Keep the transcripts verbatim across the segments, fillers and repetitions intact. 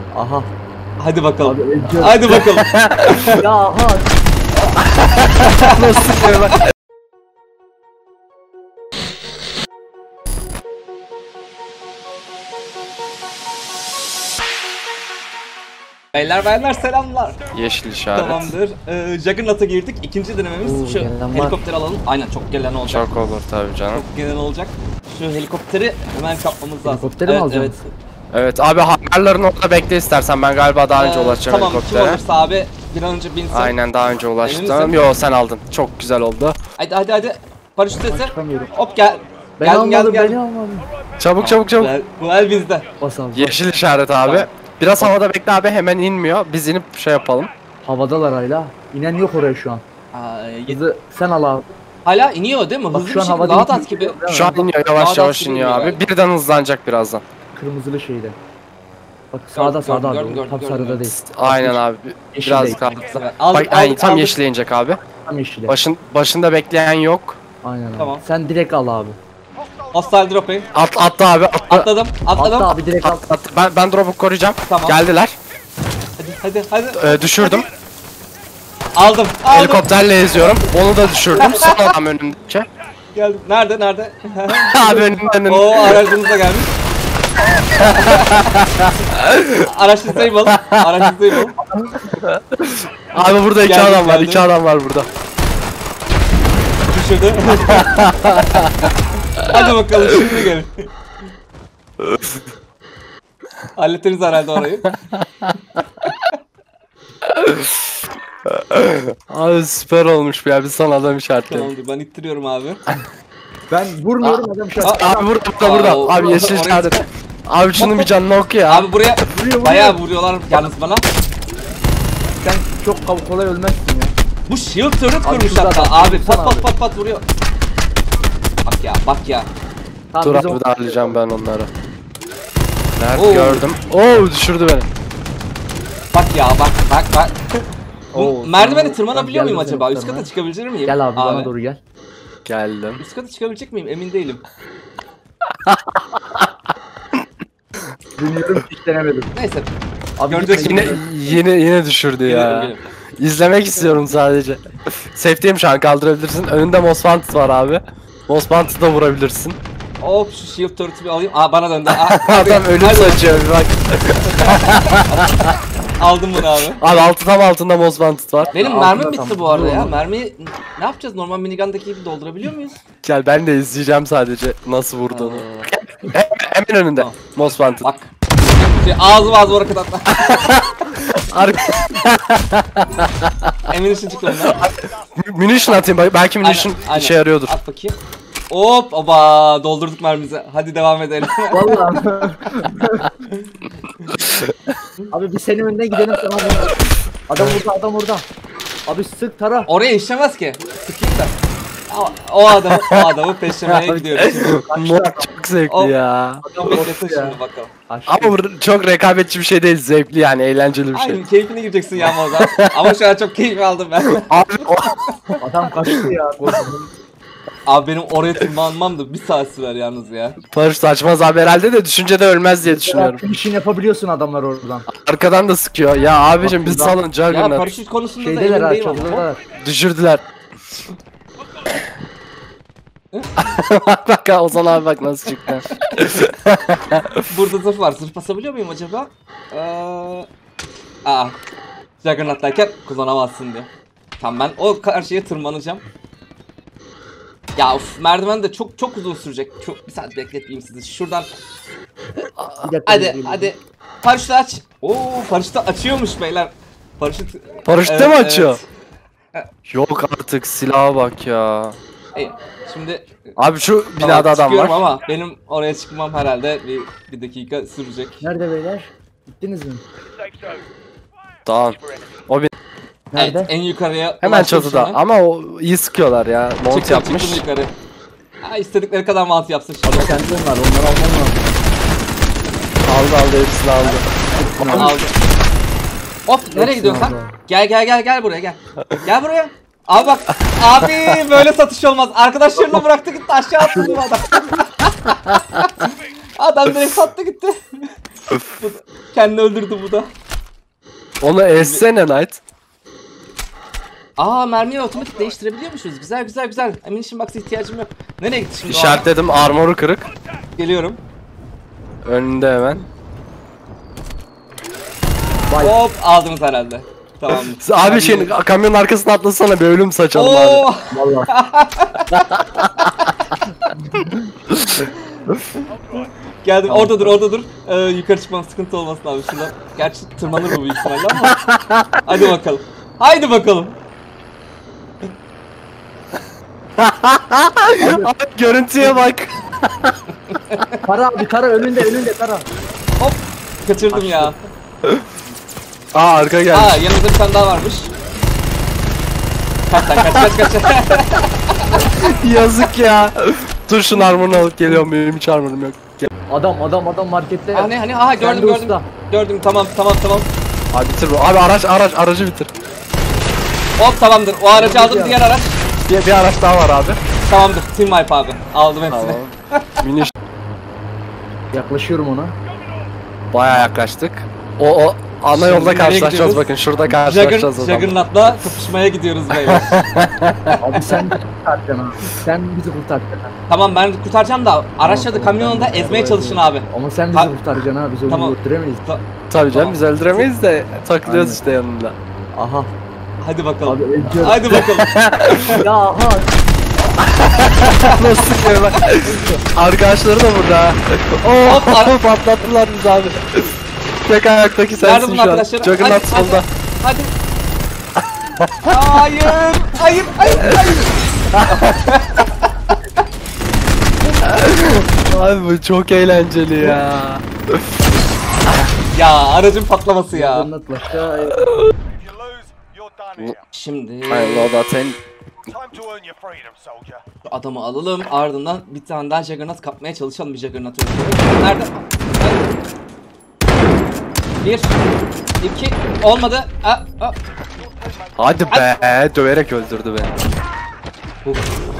Aha. Hadi bakalım. Abi, hadi bakalım. Ya aha. Nasıl ya lan? Beyler beyler selamlar. Yeşil işaret. Tamamdır. Ee, Juggernaut'a girdik. İkinci denememiz Oo, şu gelen var. helikopteri alalım. Aynen çok gelen olacak. Çok olur tabii canım. Çok gelen olacak. Şu helikopteri hemen kapmamız lazım. Helikopteri mi evet, alacağım? evet. Evet abi hangarların orada bekle istersen, ben galiba daha önce Ee, ulaşacağım tamam, helikoptere. kim olursa abi bir an önce binsin. Aynen daha önce Emin ulaştım. misin? Yo sen aldın. Çok güzel oldu. Hadi hadi hadi. Paraşüt sesi. Çıkamıyorum. Hop gel. Ben geldim almadım, geldim beni geldim. almadım. Çabuk çabuk çabuk. Bu el, bu el bizde. Bas abi. Yeşil işaret abi. Tamam. Biraz havada bekle abi, hemen inmiyor. Biz inip şey yapalım. Havadalar hala. İnen yok oraya şu an. Aa, yet- Hızı sen al abi. Hala iniyor değil mi? Bak Hızlı şu bir an şekilde havada daha iniyor. da gibi. Değil mi? Şu an iniyor, Daha yavaş da yavaş askeri iniyor iniyor abi. galiba. Birden hızlanacak birazdan. Kırmızılı şeyde. Bak sağda gördüm, sağda gördüm, abi. gördüm, Tam gördüm. sarıda değil. Aynen abi. Yeşil Biraz değil. kaldı. Aldık, Bak yani aldık, tam aldık. yeşile inecek abi. Tam yeşile. Başın başında bekleyen yok. Aynen abi. Tamam. Sen direkt al abi. Hostile dropping. At attı abi. Attı. Atladım, atladım. Atla abi direkt al. Attı, attı. Ben ben drop'u koruyacağım. Tamam. Geldiler. Hadi hadi hadi. Ee, düşürdüm. Aldım, aldım. Helikopterle eziyorum. Onu da düşürdüm. Son adam önümdeki. Geldim. Nerede, nerede? Abi önümden önüm. Oo, aracımız da gelmiş. Araç disable. Araç disable. Abi burada iki Geldim, adam var. geldim. iki adam var burada. Düşürdü. Hadi bakalım şimdi gelin. Hallettiniz herhalde orayı. Abi süper olmuş ya. Biz son adam işaretledik. Tamamdır, ben ittiriyorum abi. Ben vurmuyorum adam şu an. Aa, Abi burada burada burada. Aa, Abi yeşil oraya- işaret. Abi şunun bir canını oku ya. Abi buraya vuruyor. bayağı vuruyorlar yalnız bana. Sen çok kav- kolay ölmezsin ya. Bu shield turret kurmuş şurada hatta adam, abi. vursana Pat pat abi. pat pat vuruyor. Bak ya, bak ya. Tamam, Dur biz abi o- darlayacağım ben onları. Nerede Oo. gördüm. Oo düşürdü beni. Bak ya, bak bak bak. Bu Oo, merdiveni tamam. tırmanabiliyor Ben muyum geldim acaba? senin Üst kata tırmana. çıkabilir miyim? Gel abi, bana doğru gel. Geldim. Üst kata çıkabilecek miyim? Emin değilim. Bilmiyorum hiç denemedim. Neyse. Abi Göreceğiz gitme, Yine gitme. yine yine düşürdü Gelirim, ya. gelirim. İzlemek istiyorum sadece. Safe'deyim şu an, kaldırabilirsin. Önünde Mosfant var abi. Mosfant'ı da vurabilirsin. Hop şu shield turret'ı bir alayım. Aa bana döndü. Aa, abi, Adam ölüm hadi. saçıyor bir bak. Aldım bunu abi. Abi altı tam altında Mosfant var. Benim Altında mermim bitti tam. bu arada ya. Dur. Mermiyi ne yapacağız? Normal minigun'daki gibi doldurabiliyor muyuz? Gel ben de izleyeceğim sadece nasıl vurduğunu. Hemen önünde Tamam. Mosfant'ın. Bak. Şey, ağzı ağzı hareket atma. Arka... Emin için çıktı ondan. Munition atayım bak, belki munition Aynen, aynen. işe yarıyordur. At bakayım. Hop oba doldurduk mermimizi. Hadi devam edelim. Vallahi. Abi biz senin önüne gidelim sana. vur. Adam burada, adam burada. Abi sık tara. Oraya işlemez ki. Sıkayım da. O, o adamı, o adamı peşlemeye gidiyoruz. Mod çok zevkli O- ya. Adam beklesin ya. şimdi bakalım. Ama bu çok rekabetçi bir şey değil, zevkli yani, eğlenceli bir şey. Aynen keyfine gireceksin ya orada. Ama şu an çok keyif aldım ben. Abi o... Adam kaçtı ya. Abi benim oraya tırmanmam da bir saat sürer yalnız ya. Paraşüt açmaz abi herhalde, de düşünce de ölmez diye düşünüyorum. Finish'ini yapabiliyorsun adamlar oradan. Arkadan da sıkıyor. Ya abicim biz Buradan- salın Ya Juggernaut. paraşüt konusunda da Şeydeler emin ha, değilim ama. çadırdalar. Düşürdüler. bak bak ha, Ozan abi bak nasıl çıktı. Burada zırh var. Zırh basabiliyor muyum acaba? Ee... Aa. Juggernaut'tayken kullanamazsın diyor. Tamam ben o karşıya tırmanacağım. Ya of merdiven de çok çok uzun sürecek. Çok bir saat bekletmeyeyim sizi. Şuradan. Bir dakika, Hadi bekleyin. hadi. Paraşütü aç. Oo paraşütü açıyormuş beyler. Paraşüt. Paraşütte Evet, mi açıyor? evet. Yok artık, silaha bak ya. İyi. Şimdi Abi şu tamam, binada adam var. çıkıyorum ama benim oraya çıkmam herhalde bir, bir dakika sürecek. Nerede beyler? Gittiniz mi? Tamam. O bin... Nerede? Evet, en yukarıya Hemen ulaştım çatıda şimdi. ama o iyi sıkıyorlar ya. Mont Çıktım, yapmış. çıktım yukarı. Ha, istedikleri kadar mantı yapsın şimdi. Abi kendi onlar, onları alman lazım. Aldı aldı hepsini aldı. Tamam, aldım. Hop nereye gidiyorsun sen? aldı. Gel gel gel gel buraya gel. Gel buraya. Abi bak abi böyle satış olmaz. Arkadaşlarını bıraktı gitti aşağı attı bu adam. Adam direkt sattı gitti. Bu da- Kendini öldürdü bu da. Onu essene Knight. Aa, mermiyi otomatik değiştirebiliyormuşuz. Güzel güzel güzel. Ammunition box'a ihtiyacım yok. Nereye gitti şimdi o adam? İşaretledim, armoru kırık. Geliyorum. Önünde hemen. Vay. Hop, aldınız herhalde. Tamam. Abi şey kamyonun arkasına atlasana, bir ölüm saçalım abi. Oo! Vallahi. Geldim, orada dur, orada dur. Ee, yukarı çıkmam sıkıntı olmasın abi şuradan. Gerçi tırmanır bu büyük ihtimalle ama. Hadi bakalım. Haydi bakalım. Abi görüntüye bak. Tara abi, Tara önünde, önünde Tara. Hop. Kaçırdım ya. Aa arka geldi. Aa, yanımızda bir tane daha varmış. Kaç lan, kaç kaç kaç. Yazık ya. Dur şunun armorunu alıp geliyorum, benim hiç armorum yok. Gel. Adam, adam, adam markette. Hani hani aha, gördüm Sen de gördüm. usta. Gördüm, tamam tamam tamam. Abi bitir bu. Abi araç araç aracı bitir. Hop, tamamdır. O aracı aldım, diğer araç. Bir, bir araç daha var abi. Tamamdır. Team wipe abi. Aldım hepsini. Tamam. Mini Yaklaşıyorum ona. bayağı yaklaştık. O o ana Şimdi yolda nereye karşılaşacağız, gidiyoruz? bakın şurada Jugger, karşılaşacağız o zaman. Juggernaut'la kapışmaya gidiyoruz beyler. Abi sen bizi kurtaracaksın abi. Sen bizi kurtaracaksın abi. Tamam, ben kurtaracağım da araçla kamyonunda ezmeye çalışın abi. Ama sen bizi Ha- kurtaracaksın abi. Biz onu Tamam. öldüremeyiz. Ta- Tabii canım, Tamam. biz öldüremeyiz de takılıyoruz Aynen. işte yanında. Aha. Hadi bakalım. Abi öldürüyorum. Hadi bakalım. Ya aha. Nasıl sıkıyor bak. Arkadaşları da burada. Hop, ara- Oo patlattılar bizi abi. Tek ayaktaki Nerede sensin bunun şu an. arkadaşları? Juggernaut Hadi, solda. Hadi. Hayır. Hayır. Hayır. Hayır. Abi bu çok eğlenceli ya. Ya, aracın patlaması ya. Anlat başka. If you lose, you're done here. Şimdi Hayır o da sen. Time to earn your freedom, soldier. şu adamı alalım. Ardından bir tane daha Juggernaut kapmaya çalışalım. Bir Juggernaut öldürelim. Nerede? Nerede? Bir. iki. Olmadı. Aa, aa. Hadi be, döverek öldürdü beni. Uf.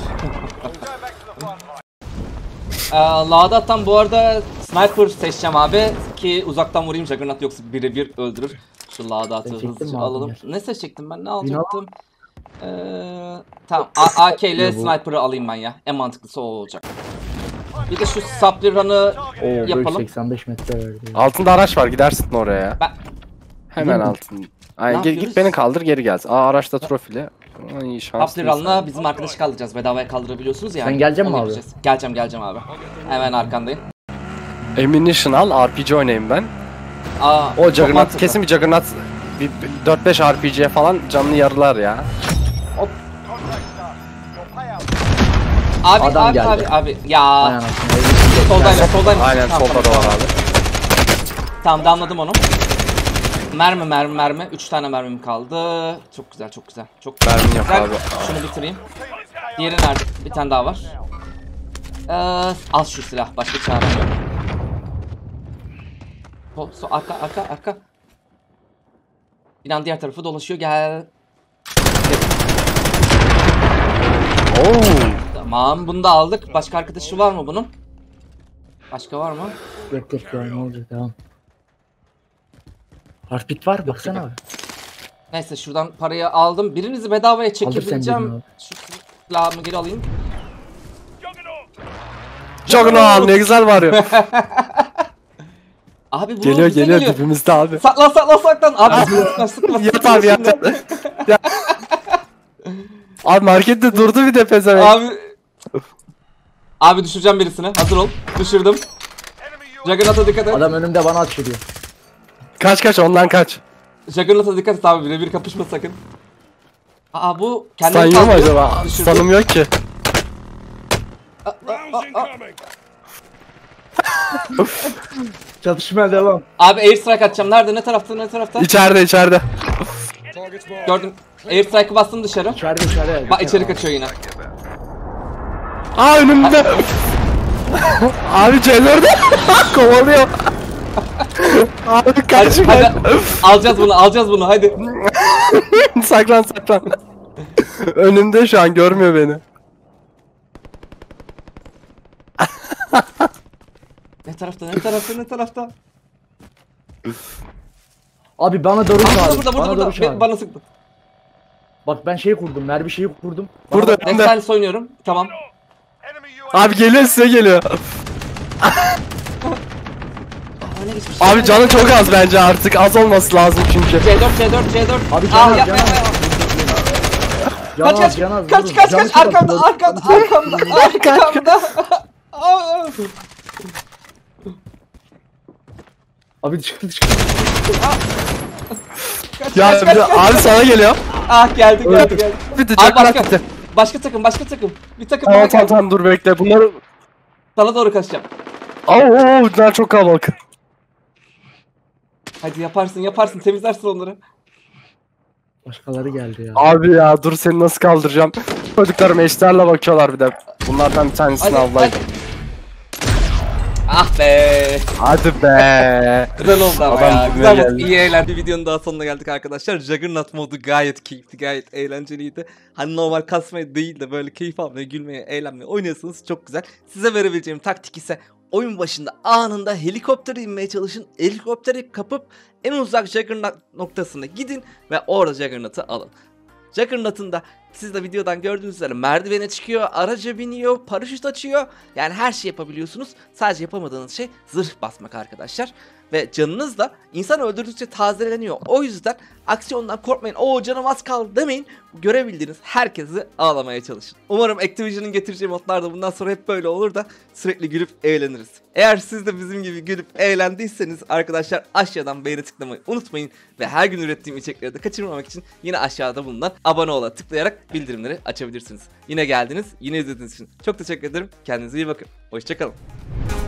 Ee, Lağdat'tan bu arada sniper seçeceğim abi ki uzaktan vurayım, Juggernaut yoksa birebir öldürür. Şu Lağdat'ı Seçecektin hızlıca mi abi alalım. ya? Ne seçecektim ben, ne alacaktım? Ee, tamam, A- AK ile Ya bu- sniper'ı alayım ben ya. En mantıklısı o olacak. Bir de şu supply run'ı Oo, böyle yapalım. seksen beş metre verdi. Altında araç var, gidersin oraya ya. Ben... Hemen Değil mi? altın. Aynen Ne gel, yapıyoruz? git beni kaldır, geri gel. Aa araçta trofili. Ay şans. Supply run'la bizim arkadaşı kaldıracağız. Bedavaya kaldırabiliyorsunuz yani. Sen gelecek misin Onu abi? yapacağız. Geleceğim geleceğim abi. Hemen arkandayım. Ammunition al, R P G oynayayım ben. Aa, O çok Juggernaut mantıklı. kesin bir Juggernaut bir dört beş R P G falan canlı yarılar ya. Contract's done. Your payout. Abi Adam abi geldi. abi abi. Ya. Aynen. Soldayla soldayla. Aynen Tamam, solda da tamam, var tamam. abi. Tamam, damladım onu. Mermi mermi mermi. Üç tane mermim kaldı. Çok güzel çok güzel. Çok Mermin yok güzel. abi. Şunu bitireyim. Diğeri nerede? Bir tane daha var. Ee, al şu silah. Başka çarem yok. Sol, sol, arka arka arka. Binanın diğer tarafı dolaşıyor. Gel. Oo. Tamam, bunu da aldık. Başka arkadaşı var mı bunun? Başka var mı? Yok yok ya, ne olacak, tamam. Heartbeat var, baksana abi. Neyse, şuradan parayı aldım. Birinizi bedavaya Alır sen çekebileceğim. birini Şu silahımı geri alayım. Juggernaut ne güzel var ya. Abi bu Geliyor bize geliyor dibimizde abi. Saklan saklan saklan. Abi sıkma sıkma. Yat abi yat. Ya. Abi markette durdu bir de pezevenk. Abi. Abi düşüreceğim birisini. Hazır ol. Düşürdüm. Enemy U Juggernaut'a dikkat et. Adam önümde bana atışıyor. Kaç kaç ondan kaç. Juggernaut'a dikkat et abi. Birebir kapışma sakın. Aa, bu kendini Stun yiyor mu kaldırıyor. acaba? Düşürdüm. Stun'ım yok ki. Çatışmaya devam. Abi airstrike atacağım. Nerede? Ne tarafta? Ne tarafta? İçeride içeride. Gördüm. Airstrike'ı bastım dışarı. İçeride içeride. Bak, içeri kaçıyor yine. Aa önümde. Abi Ceyler'de kovalıyor. Abi Hadi, kaç hadi. kaç. Alacağız bunu. Alacağız bunu. Hadi. Saklan saklan. Önümde şu an görmüyor beni. Ne tarafta ne tarafta ne tarafta? Abi bana doğru Aa, burada çağır. burada Bana burada doğru burada. çağır. Be- Bana sıktı. Bak ben şey kurdum. Mermi şeyi kurdum. Bana Burada bak. önünde. Efsane oynuyorum. Tamam. Enemy U A V. Abi geliyor size geliyor. Aa, ne geçmiş? Abi canı çok az bence artık. Az olması lazım çünkü. C dört C dört C dört. Abi Aa, canaz yapma, canaz. yapma. Canaz Kaç kaç canaz. kaç vurun. kaç Canı kaç çok az, arkamda vurun. arkamda arkamda arkamda. Aa. Abi dışarı dışarı. Kaç, Ya kaç, bir kaç, de- kaç. abi sana geliyor. Ah geldi geldi Öldü. geldi. Bitti. Abi Jackpot başka bitti. başka takım başka takım. Bir takım Tamam daha tamam geldi. tamam dur bekle. Bunları... Sana doğru kaçacağım. Oo, oo bunlar çok kalabalık. Hadi yaparsın yaparsın temizlersin onları. Başkaları geldi ya. Abi ya dur seni nasıl kaldıracağım. Çocuklarım eşlerle bakıyorlar bir de. Bunlardan bir tanesini Hadi avlayın. hadi. Ah be. Hadi be. Güzel oldu ama Adam ya. dibine Güzel oldu. geldi. İyi eğlendik. Bir videonun daha sonuna geldik arkadaşlar. Juggernaut modu gayet keyifli, gayet eğlenceliydi. Hani normal kasmaya değil de böyle keyif almaya, gülmeye, eğlenmeye oynuyorsanız çok güzel. Size verebileceğim taktik ise oyun başında anında helikoptere inmeye çalışın. Helikopteri kapıp en uzak Juggernaut noktasına gidin ve orada Juggernaut'ı alın. Juggernaut'un da siz de videodan gördüğünüz üzere merdivene çıkıyor, araca biniyor, paraşüt açıyor. Yani her şey yapabiliyorsunuz. Sadece yapamadığınız şey zırh basmak arkadaşlar. Ve canınız da insan öldürdükçe tazeleniyor. O yüzden aksiyondan korkmayın. Oo canım az kaldı demeyin. Görebildiğiniz herkesi ağlamaya çalışın. Umarım Activision'ın getireceği modlar da bundan sonra hep böyle olur da sürekli gülüp eğleniriz. Eğer siz de bizim gibi gülüp eğlendiyseniz arkadaşlar aşağıdan beğeni tıklamayı unutmayın. Ve her gün ürettiğim içerikleri de kaçırmamak için yine aşağıda bulunan abone ol'a tıklayarak bildirimleri açabilirsiniz. Yine geldiniz, yine izlediğiniz için çok teşekkür ederim. Kendinize iyi bakın. Hoşçakalın.